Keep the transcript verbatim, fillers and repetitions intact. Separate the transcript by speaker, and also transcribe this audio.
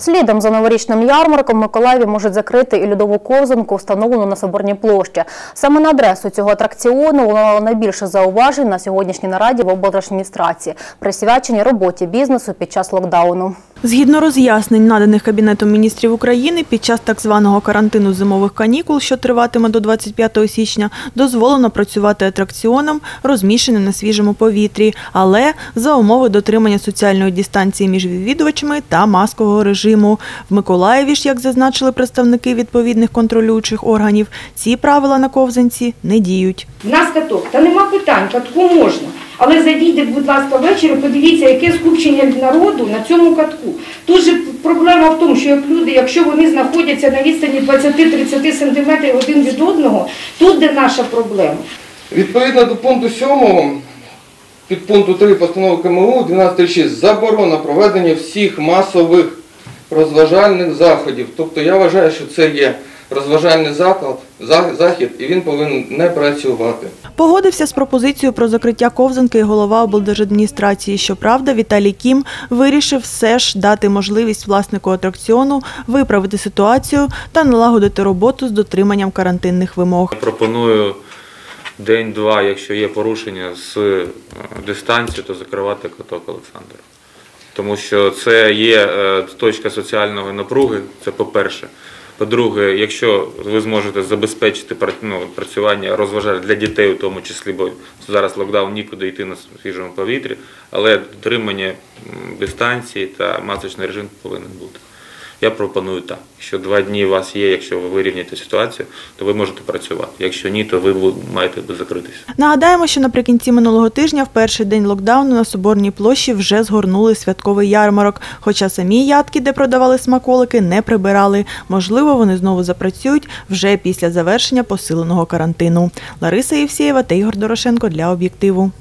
Speaker 1: Слідом за новорічним ярмарком в Миколаєві можуть закрити і льодову ковзанку, встановлену на Соборній площі. Саме на адресу цього атракціону лунало найбільше зауважень на сьогоднішній нараді в облдержадміністрації, присвяченій роботі бізнесу під час локдауну.
Speaker 2: Згідно роз'яснень, наданих Кабінетом міністрів України, під час так званого карантину зимових канікул, що триватиме до двадцять п'ятого січня, дозволено працювати атракціонам, розміщеним на свіжому повітрі, але за умови дотримання соціальної дистанції між відвідувачами та маскового режиму. В Миколаєві ж, як зазначили представники відповідних контролюючих органів, ці правила на ковзанці не діють.
Speaker 3: В нас каток, та нема питань, катку можна. Але зайдіть, будь ласка, ввечері, подивіться, яке скупчення народу на цьому катку. Тут же проблема в тому, що як люди, якщо вони знаходяться на відстані двадцять-тридцять сантиметрів один від одного, тут де наша проблема.
Speaker 4: Відповідно до пункту сьомого, під пункту три постанови Ка Ем У дванадцять шість заборона проведення всіх масових розважальних заходів. Тобто я вважаю, що це є розважальний заклад, захід, і він повинен не працювати.
Speaker 2: Погодився з пропозицією про закриття ковзанки і голова облдержадміністрації. Щоправда, Віталій Кім вирішив все ж дати можливість власнику атракціону виправити ситуацію та налагодити роботу з дотриманням карантинних вимог.
Speaker 5: Пропоную день-два, якщо є порушення з дистанцією, то закривати каток, Олександр. Тому що це є точка соціальної напруги, це по-перше. По-друге, якщо ви зможете забезпечити ну, працювання розважань для дітей, у тому числі, бо зараз локдаун, нікуди йти на свіжому повітрі, але дотримання дистанції та масочний режим повинен бути. Я пропоную так, якщо два дні у вас є, якщо ви вирівняєте ситуацію, то ви можете працювати. Якщо ні, то ви маєте закритися.
Speaker 2: Нагадаємо, що наприкінці минулого тижня, в перший день локдауну, на Соборній площі вже згорнули святковий ярмарок. Хоча самі ядки, де продавали смаколики, не прибирали. Можливо, вони знову запрацюють вже після завершення посиленого карантину. Лариса Євсєєва та Ігор Дорошенко для «Об'єктиву».